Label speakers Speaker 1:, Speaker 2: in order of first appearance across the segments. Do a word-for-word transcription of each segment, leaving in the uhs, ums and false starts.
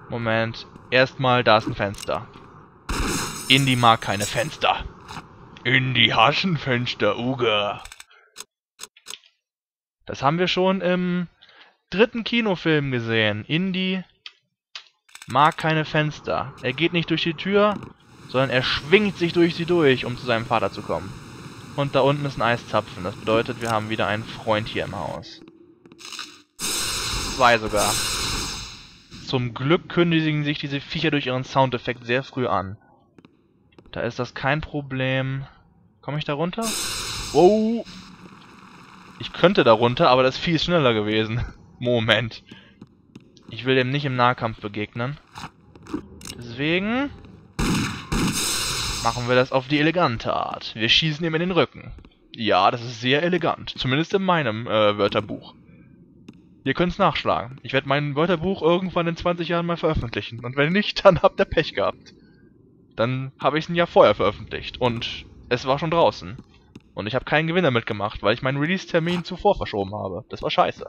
Speaker 1: Moment. Erstmal, da ist ein Fenster. Indy mag keine Fenster. Indy haschen Fenster, Uga. Das haben wir schon im dritten Kinofilm gesehen. Indy mag keine Fenster. Er geht nicht durch die Tür, sondern er schwingt sich durch sie durch, um zu seinem Vater zu kommen. Und da unten ist ein Eiszapfen. Das bedeutet, wir haben wieder einen Freund hier im Haus. Zwei sogar. Zum Glück kündigen sich diese Viecher durch ihren Soundeffekt sehr früh an. Da ist das kein Problem. Komme ich da runter? Wow! Ich könnte da runter, aber das Vieh ist schneller gewesen. Moment. Ich will dem nicht im Nahkampf begegnen. Deswegen machen wir das auf die elegante Art. Wir schießen ihm in den Rücken. Ja, das ist sehr elegant. Zumindest in meinem äh, Wörterbuch. Ihr könnt es nachschlagen. Ich werde mein Wörterbuch irgendwann in zwanzig Jahren mal veröffentlichen. Und wenn nicht, dann habt ihr Pech gehabt. Dann habe ich es ein Jahr vorher veröffentlicht. Und es war schon draußen. Und ich habe keinen Gewinn damit gemacht, weil ich meinen Release-Termin zuvor verschoben habe. Das war scheiße.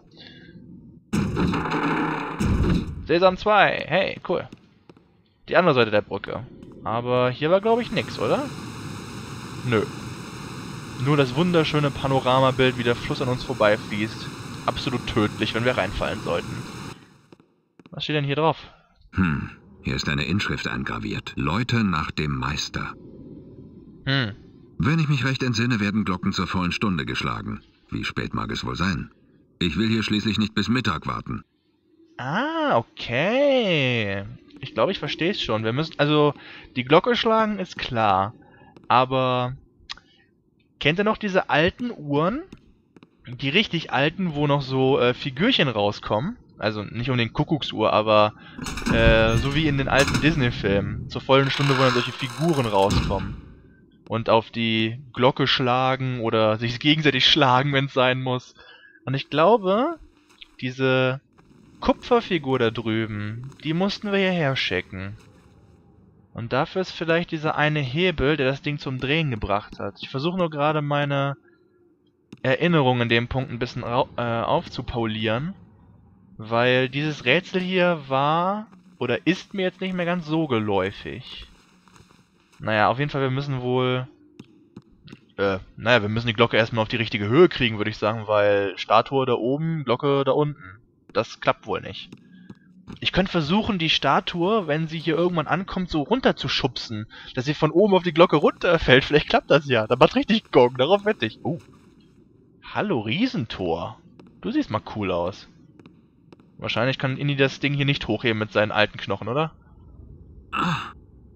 Speaker 1: Sesam zwei. Hey, cool. Die andere Seite der Brücke. Aber hier war, glaube ich, nix, oder? Nö. Nur das wunderschöne Panoramabild, wie der Fluss an uns vorbeifließt. Absolut tödlich, wenn wir reinfallen sollten. Was steht denn hier drauf?
Speaker 2: Hm, hier ist eine Inschrift eingraviert. Leute nach dem Meister.
Speaker 1: Hm.
Speaker 2: Wenn ich mich recht entsinne, werden Glocken zur vollen Stunde geschlagen. Wie spät mag es wohl sein? Ich will hier schließlich nicht bis Mittag warten.
Speaker 1: Ah, okay. Ich glaube, ich verstehe es schon. Wir müssen, also, die Glocke schlagen ist klar. Aber, kennt ihr noch diese alten Uhren? Die richtig alten, wo noch so äh, Figürchen rauskommen. Also nicht um den Kuckucksuhr, aber äh, so wie in den alten Disney-Filmen. Zur vollen Stunde, wo dann solche Figuren rauskommen. Und auf die Glocke schlagen oder sich gegenseitig schlagen, wenn es sein muss. Und ich glaube, diese Kupferfigur da drüben, die mussten wir hierher schicken. Und dafür ist vielleicht dieser eine Hebel, der das Ding zum Drehen gebracht hat. Ich versuche nur gerade meine Erinnerung in dem Punkt ein bisschen äh, aufzupaulieren, weil dieses Rätsel hier war oder ist mir jetzt nicht mehr ganz so geläufig. Naja, auf jeden Fall, wir müssen wohl äh, naja, wir müssen die Glocke erstmal auf die richtige Höhe kriegen, würde ich sagen, weil Statue da oben, Glocke da unten. Das klappt wohl nicht. Ich könnte versuchen, die Statue, wenn sie hier irgendwann ankommt, so runterzuschubsen, dass sie von oben auf die Glocke runterfällt. Vielleicht klappt das ja. Da macht richtig Gong, darauf wette ich. Oh. Hallo, Riesentor. Du siehst mal cool aus. Wahrscheinlich kann Indy das Ding hier nicht hochheben mit seinen alten Knochen, oder?
Speaker 2: Ah.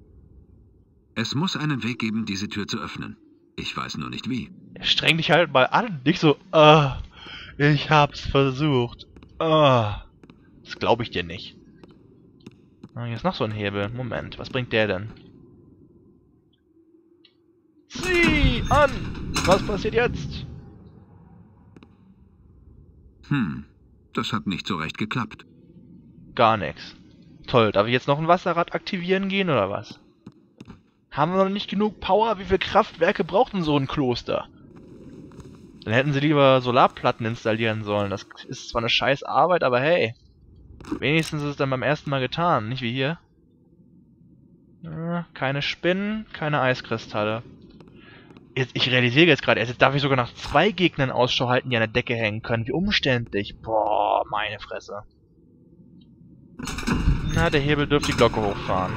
Speaker 2: Es muss einen Weg geben, diese Tür zu öffnen. Ich weiß nur nicht wie.
Speaker 1: Streng dich halt mal an. Nicht so, ah, ich hab's versucht. Ah, das glaube ich dir nicht. Ah, hier ist noch so ein Hebel. Moment, was bringt der denn? Zieh an! Was passiert jetzt?
Speaker 2: Hm, das hat nicht so recht geklappt.
Speaker 1: Gar nichts. Toll, darf ich jetzt noch ein Wasserrad aktivieren gehen, oder was? Haben wir noch nicht genug Power? Wie viele Kraftwerke braucht denn so ein Kloster? Dann hätten sie lieber Solarplatten installieren sollen. Das ist zwar eine scheiß Arbeit, aber hey. Wenigstens ist es dann beim ersten Mal getan, nicht wie hier. Keine Spinnen, keine Eiskristalle. Jetzt, ich realisiere jetzt gerade erst, jetzt darf ich sogar nach zwei Gegnern Ausschau halten, die an der Decke hängen können. Wie umständlich. Boah, meine Fresse. Na, der Hebel dürfte die Glocke hochfahren.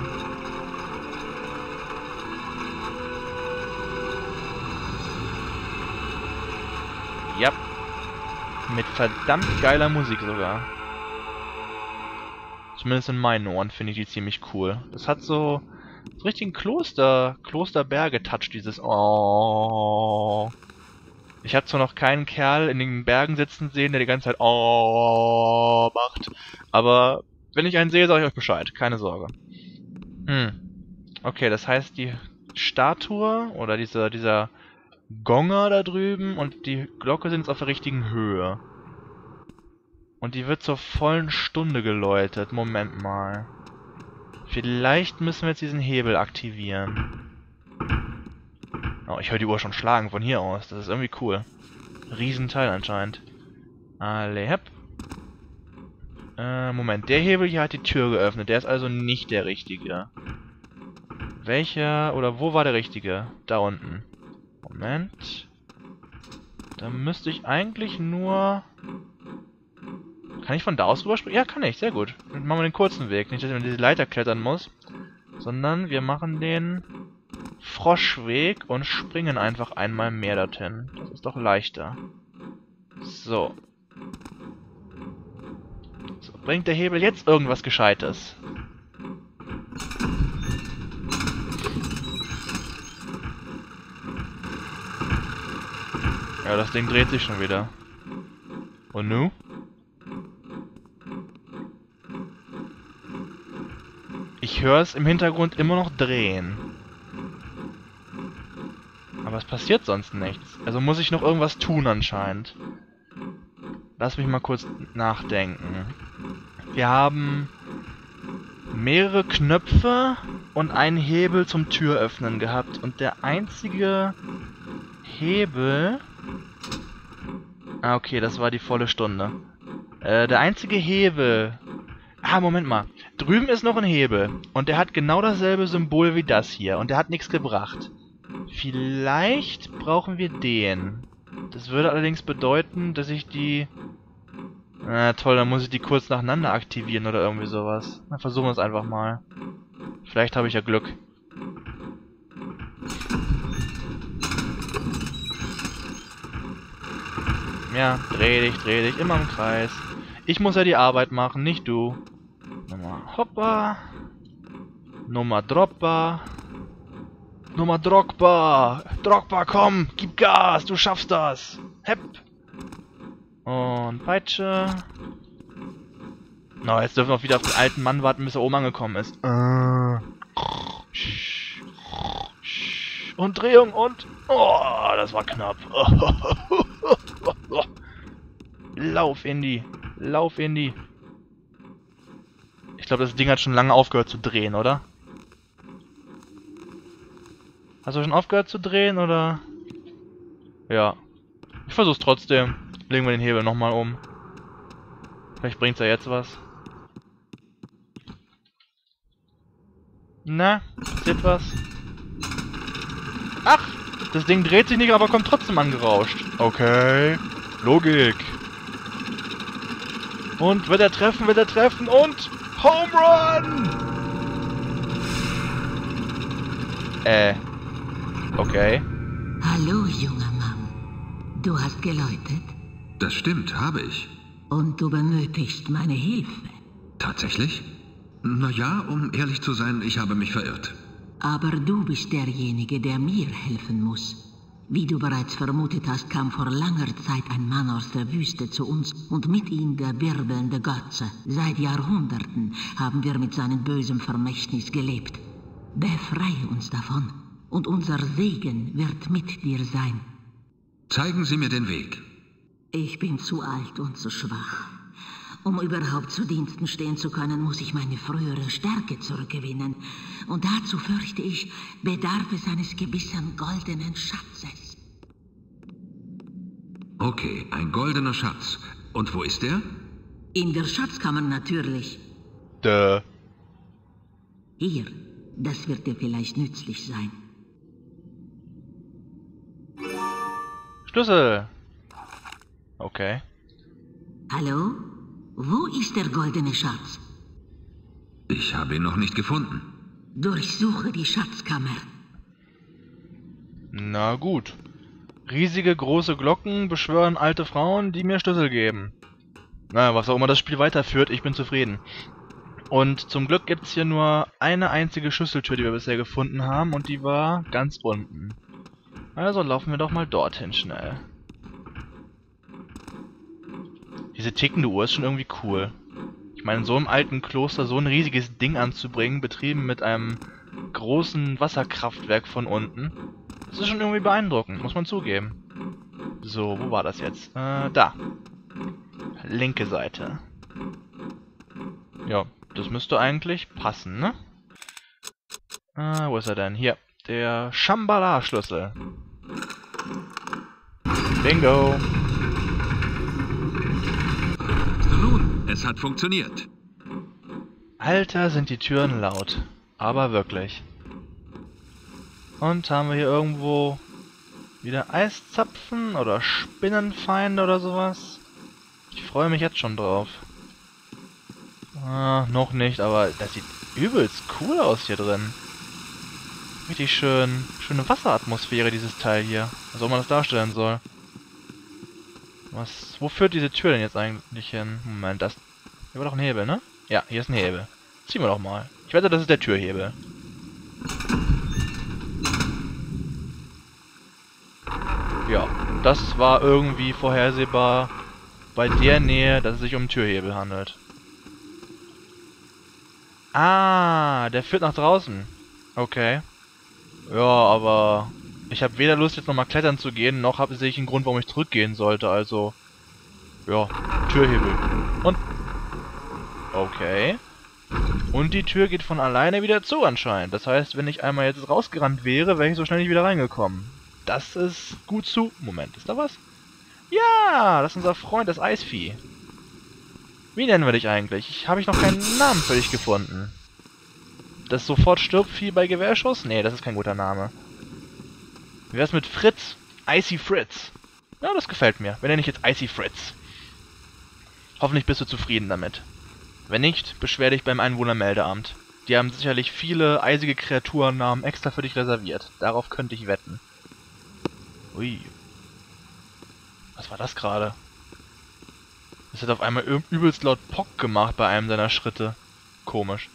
Speaker 1: Ja. Mit verdammt geiler Musik sogar. Zumindest in meinen Ohren finde ich die ziemlich cool. Das hat so, so richtig ein Kloster, Klosterberge-Touch, dieses Oh. Ich habe zwar noch keinen Kerl in den Bergen sitzen sehen, der die ganze Zeit Oh macht, aber wenn ich einen sehe, sage ich euch Bescheid. Keine Sorge. Hm. Okay, das heißt, die Statue oder dieser, dieser Gonger da drüben und die Glocke sind jetzt auf der richtigen Höhe. Und die wird zur vollen Stunde geläutet. Moment mal. Vielleicht müssen wir jetzt diesen Hebel aktivieren. Oh, ich höre die Uhr schon schlagen von hier aus. Das ist irgendwie cool. Riesenteil anscheinend. Alle, hepp. Äh, Moment. Der Hebel hier hat die Tür geöffnet. Der ist also nicht der richtige. Welcher... Oder wo war der richtige? Da unten. Moment. Da müsste ich eigentlich nur... Kann ich von da aus rüberspringen? Ja, kann ich. Sehr gut. Dann machen wir den kurzen Weg. Nicht, dass ich mit diese Leiter klettern muss. Sondern wir machen den Froschweg und springen einfach einmal mehr dorthin. Das ist doch leichter. So. So, bringt der Hebel jetzt irgendwas Gescheites? Ja, das Ding dreht sich schon wieder. Und nu? Ich höre es im Hintergrund immer noch drehen. Aber es passiert sonst nichts. Also muss ich noch irgendwas tun anscheinend. Lass mich mal kurz nachdenken. Wir haben mehrere Knöpfe und einen Hebel zum Türöffnen gehabt. Und der einzige Hebel... Ah, okay, das war die volle Stunde. Äh, der einzige Hebel... Ah, Moment mal. Drüben ist noch ein Hebel. Und der hat genau dasselbe Symbol wie das hier. Und der hat nichts gebracht. Vielleicht brauchen wir den. Das würde allerdings bedeuten, dass ich die... Na toll, dann muss ich die kurz nacheinander aktivieren oder irgendwie sowas. Dann versuchen wir es einfach mal. Vielleicht habe ich ja Glück. Ja, dreh dich, dreh dich, immer im Kreis. Ich muss ja die Arbeit machen, nicht du. Nummer Hoppa. Nummer Droppa. Nummer Drogba. Drogba, komm, gib Gas, du schaffst das. Hepp. Und Peitsche. Na, no, jetzt dürfen wir auch wieder auf den alten Mann warten, bis er oben angekommen ist. Und Drehung und... Oh, das war knapp. Lauf, Indy. Lauf, Indy. Ich glaube, das Ding hat schon lange aufgehört zu drehen, oder? Hast du schon aufgehört zu drehen, oder? Ja. Ich versuch's trotzdem. Legen wir den Hebel nochmal um. Vielleicht bringt's ja jetzt was. Na, passiert was? Ach! Das Ding dreht sich nicht, aber kommt trotzdem angerauscht. Okay. Logik. Und wird er treffen, wird er treffen und... Home Run! Äh. Okay.
Speaker 3: Hallo, junger Mann. Du hast geläutet?
Speaker 2: Das stimmt, habe ich.
Speaker 3: Und du benötigst meine Hilfe.
Speaker 2: Tatsächlich? Na ja, um ehrlich zu sein, ich habe mich verirrt.
Speaker 3: Aber du bist derjenige, der mir helfen muss. Wie du bereits vermutet hast, kam vor langer Zeit ein Mann aus der Wüste zu uns und mit ihm der wirbelnde Götze. Seit Jahrhunderten haben wir mit seinem bösen Vermächtnis gelebt. Befreie uns davon und unser Segen wird mit dir sein.
Speaker 2: Zeigen Sie mir den Weg.
Speaker 3: Ich bin zu alt und zu schwach. Um überhaupt zu Diensten stehen zu können, muss ich meine frühere Stärke zurückgewinnen. Und dazu, fürchte ich, bedarf es eines gewissen goldenen Schatzes.
Speaker 2: Okay, ein goldener Schatz. Und wo ist der?
Speaker 3: In der Schatzkammer natürlich.
Speaker 1: Duh.
Speaker 3: Hier, das wird dir vielleicht nützlich sein.
Speaker 1: Schlüssel. Okay.
Speaker 3: Hallo? Wo ist der goldene Schatz?
Speaker 2: Ich habe ihn noch nicht gefunden.
Speaker 3: Durchsuche die Schatzkammer.
Speaker 1: Na gut. Riesige große Glocken beschwören alte Frauen, die mir Schlüssel geben. Na, was auch immer das Spiel weiterführt, ich bin zufrieden. Und zum Glück gibt es hier nur eine einzige Schlüsseltür, die wir bisher gefunden haben, und die war ganz unten. Also laufen wir doch mal dorthin schnell. Diese tickende Uhr ist schon irgendwie cool. Ich meine, in so einem alten Kloster so ein riesiges Ding anzubringen, betrieben mit einem großen Wasserkraftwerk von unten, das ist schon irgendwie beeindruckend, muss man zugeben. So, wo war das jetzt? Äh, da. Linke Seite. Ja, das müsste eigentlich passen, ne? Äh, wo ist er denn? Hier. Der Shambhala-Schlüssel. Bingo.
Speaker 2: Nun, Es hat funktioniert.
Speaker 1: Alter, sind die Türen laut. Aber wirklich. Und haben wir hier irgendwo wieder Eiszapfen oder Spinnenfeinde oder sowas? Ich freue mich jetzt schon drauf. Ah, noch nicht, aber das sieht übelst cool aus hier drin. Richtig schön, schöne Wasseratmosphäre, dieses Teil hier. Was auch immer das darstellen soll. Was, wo führt diese Tür denn jetzt eigentlich hin? Moment, das... Hier war doch ein Hebel, ne? Ja, hier ist ein Hebel. Ziehen wir doch mal. Ich wette, das ist der Türhebel. Ja, das war irgendwie vorhersehbar bei der Nähe, dass es sich um einen Türhebel handelt. Ah, der führt nach draußen. Okay. Ja, aber ich habe weder Lust, jetzt nochmal klettern zu gehen, noch habe ich einen Grund, warum ich zurückgehen sollte, also... Ja, Türhebel. Und... Okay. Und die Tür geht von alleine wieder zu anscheinend. Das heißt, wenn ich einmal jetzt rausgerannt wäre, wäre ich so schnell nicht wieder reingekommen. Das ist gut zu... Moment, ist da was? Ja, das ist unser Freund, das Eisvieh. Wie nennen wir dich eigentlich? Ich, habe ich noch keinen Namen für dich gefunden. Das sofort stirbt Vieh bei Gewehrschuss? Nee, das ist kein guter Name. Wie wär's mit Fritz? Icy Fritz. Ja, das gefällt mir. Wir nennen dich jetzt Icy Fritz. Hoffentlich bist du zufrieden damit. Wenn nicht, beschwer dich beim Einwohnermeldeamt. Die haben sicherlich viele eisige Kreaturennamen extra für dich reserviert. Darauf könnte ich wetten. Ui. Was war das gerade? Das hat auf einmal übelst laut Pock gemacht bei einem seiner Schritte. Komisch.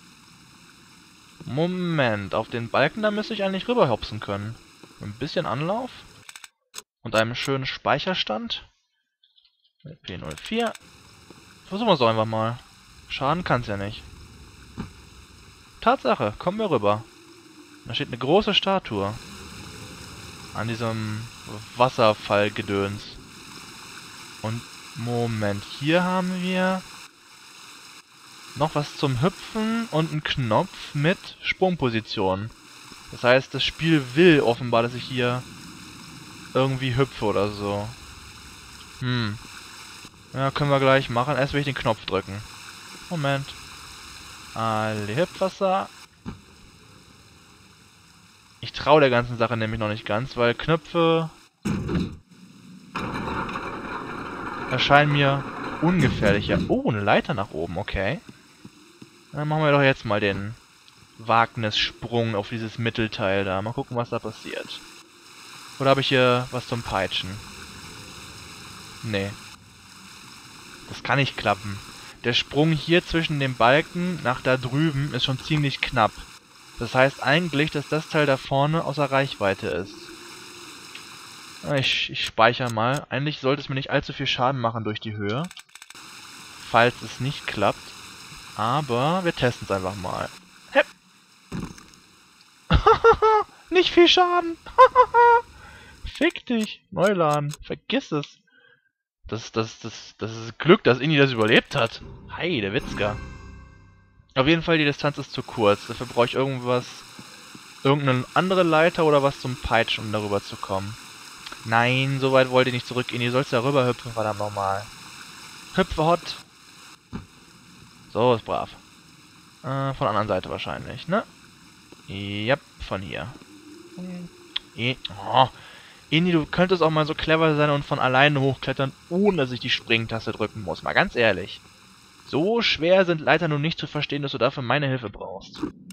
Speaker 1: Moment, auf den Balken da müsste ich eigentlich rüberhopsen können. Mit ein bisschen Anlauf. Und einem schönen Speicherstand. P null vier. Versuchen wir es doch einfach mal. Schaden kann es ja nicht. Tatsache, kommen wir rüber. Da steht eine große Statue. An diesem Wasserfallgedöns. Und Moment, hier haben wir noch was zum Hüpfen und einen Knopf mit Sprungposition. Das heißt, das Spiel will offenbar, dass ich hier irgendwie hüpfe oder so. Hm. Ja, können wir gleich machen. Erst will ich den Knopf drücken. Moment. Alle Hüpfwasser. Ich traue der ganzen Sache nämlich noch nicht ganz, weil Knöpfe erscheinen mir ungefährlicher. Oh, eine Leiter nach oben, okay. Dann machen wir doch jetzt mal den Wagnis-Sprung auf dieses Mittelteil da. Mal gucken, was da passiert. Oder habe ich hier was zum Peitschen? Nee. Das kann nicht klappen. Der Sprung hier zwischen den Balken nach da drüben ist schon ziemlich knapp. Das heißt eigentlich, dass das Teil da vorne außer Reichweite ist. Ich, ich speichere mal. Eigentlich sollte es mir nicht allzu viel Schaden machen durch die Höhe. Falls es nicht klappt. Aber wir testen es einfach mal. Hepp. Nicht viel Schaden. Fick dich. Neuladen. Vergiss es. Das, das, das, das ist Glück, dass Inni das überlebt hat. Hey, der Witzka. Auf jeden Fall, die Distanz ist zu kurz. Dafür brauche ich irgendwas... Irgendeine andere Leiter oder was zum Peitschen, um darüber zu kommen. Nein, so weit wollte ich nicht zurück. Inni, sollst du da rüber hüpfen, verdammt nochmal. Hüpfe hot. So, ist brav. Äh, von der anderen Seite wahrscheinlich, ne? Ja, von hier. E oh. Inni, du könntest auch mal so clever sein und von alleine hochklettern, ohne dass ich die Springtaste drücken muss. Mal ganz ehrlich. So schwer sind Leiter nun nicht zu verstehen, dass du dafür meine Hilfe brauchst.